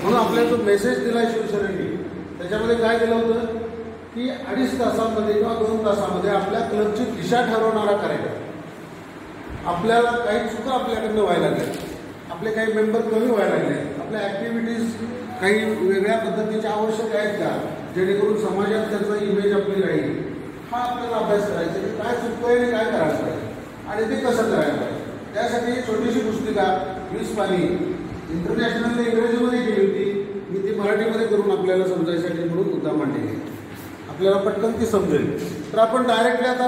म्हणून आपल्याला जो मेसेज दिला शिवसेनेने त्याच्यामध्ये काय दिलं होतं की 2.5 तासामध्ये किंवा 2 तासामध्ये आपल्या क्लबची दिशा ठरवणारा कार्यक्रम. आपल्याला काही चुका आपल्याकडनं व्हायला लागल्या, आपले काही मेंबर कमी व्हायला लागले, आपल्या ॲक्टिव्हिटीज काही वेगळ्या पद्धतीच्या आवश्यक आहेत का, जेणेकरून समाजात त्याचा इमेज आपली राहील. हा आपल्याला अभ्यास करायचा की काय चुकतंय आणि काय करायला पाहिजे आणि ते कसं करायला पाहिजे. त्यासाठी छोटीशी पुस्तिका 20 पानी इंटरनॅशनल इंग्रजीमध्ये केली होती, मी ती मराठीमध्ये करून आपल्याला समजायसाठी म्हणून मुद्दा मांडली, आपल्याला पटकन ती समजेल. तर आपण डायरेक्टली आता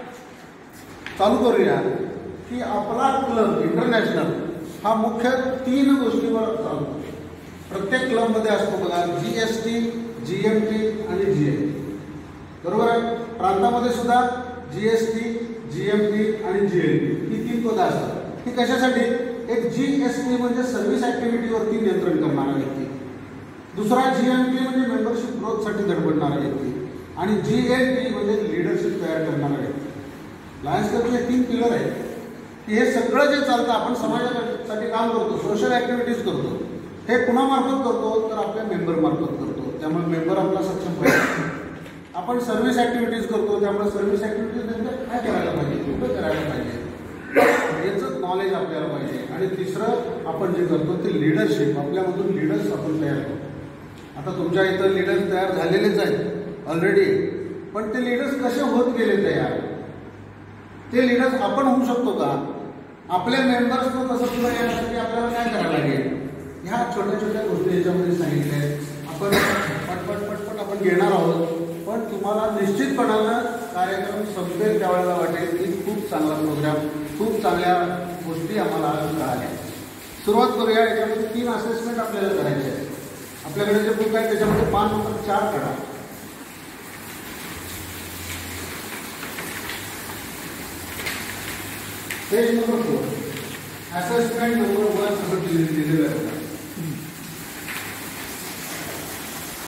चालू करूया की आपला क्लब इंटरनॅशनल हा मुख्य 3 गोष्टीवर चालतो. प्रत्येक क्लबमध्ये असतो बघा, GST, GMT आणि GA. बरोबर आहे. प्रांतामध्ये सुद्धा GST, GMT आणि GLT ही 3 पदं असतात. ही कशासाठी? एक GST म्हणजे सर्व्हिस ॲक्टिव्हिटीवरती नियंत्रण करणारा व्यक्ती, दुसरा GMT म्हणजे मेंबरशिप ग्रोथसाठी धडपडणारा व्यक्ती आणि GLT म्हणजे लिडरशिप तयार करणारा व्यक्ती. लायन्स क्लबचे 3 पिलर आहेत की हे सगळं जे चालतं आपण समाजासाठी काम करतो, सोशल ॲक्टिव्हिटीज करतो, हे कुणामार्फत करतो तर आपल्या मेंबरमार्फत करतो. त्यामुळे मेंबर आपला सक्षम पाहिजे. आपण सर्व्हिस ॲक्टिव्हिटीज करतो, त्यामुळे सर्व्हिस ॲक्टिव्हिटीज म्हणजे काय करायला पाहिजे, कुठं करायला पाहिजे याचं नॉलेज आपल्याला पाहिजे. आणि तिसरं आपण जे करतो ते लिडरशिप, आपल्यामधून लिडर्स आपण तयार करतो. आता तुमच्या इथं लिडर्स तयार झालेलेच आहेत ऑलरेडी, पण ते लिडर्स कसे होत गेले तयार, ते लिडर्स आपण होऊ शकतो का? आपल्या मेंबर्सनं कसं सुद्धा यासाठी आपल्याला काय करायला लागेल, ह्या छोट्या छोट्या गोष्टी याच्यामध्ये सांगितल्या आहेत. आपण पटपट आपण घेणार आहोत, पण तुम्हाला निश्चितपणानं कार्यक्रम संपेल त्यावेळेला वाटेल की खूप चांगला प्रोग्राम, खूप चांगल्या गोष्टी आम्हाला कळाल्या. सुरुवात करूया. याच्यामध्ये 3 असेसमेंट आपल्याला करायचे आहेत. आपल्याकडे जे बुक आहे त्याच्यामध्ये पान नंबर 4 काढा. Page number 4 assessment number 1